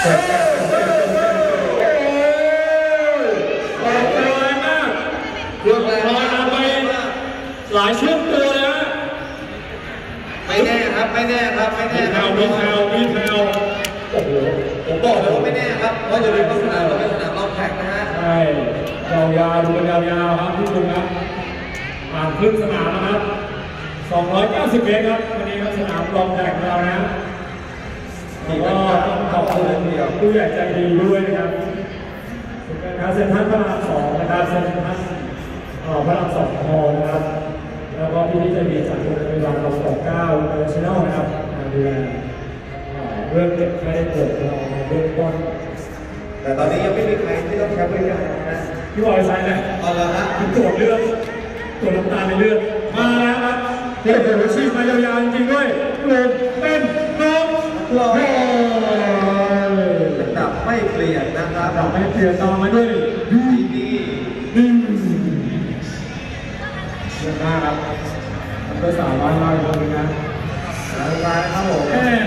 เปิดการออกตัวแรงมากเรื่องแรงมากไปหลายช่วงตัวเลยฮะไม่แน่ครับไม่แน่ครับไม่แน่ครับมีแถวโอ้โหผมบอกเลยว่าไม่แน่ครับเพราะอย่าลืมว่าสนามเราเป็นสนามรอบแข่งนะฮะใช่ยาวๆดูกันยาวๆครับทุกคนครับผ่านครึ่งสนามนะครับ290 เมตรครับวันนี้ครับสนามรองแข่งเรานะก็ต้องขอบคุณผู้ใหญ่ใจดีด้วยนะครับการเซ็นทรัลพระราม2นะครับเซ็นทรัลพระราม2 ฮอลล์นะครับแล้วก็พี่ใจดีจากโรงพยาบาลเรา29 International นะครับดูแลเรื่องเก็บค่าได้เกิดเราในเบื้องต้นแต่ตอนนี้ยังไม่มีใครที่ต้องใช้บริการนะพี่บอยใช้ไหมเอาละฮะคุณตรวจเลือดตรวจน้ำตาลในเลือดมาแล้วครับเดี๋ยวชีพมายาวๆจริงๆด้วยลงเป็นน้องรอดับไม่เปลี่ยนนะครับดับไม่เปลี่ยนต่อมาด้วยดีเยอะมากครับก็สาวบ้านเราคนนึงนะแล้วครับผม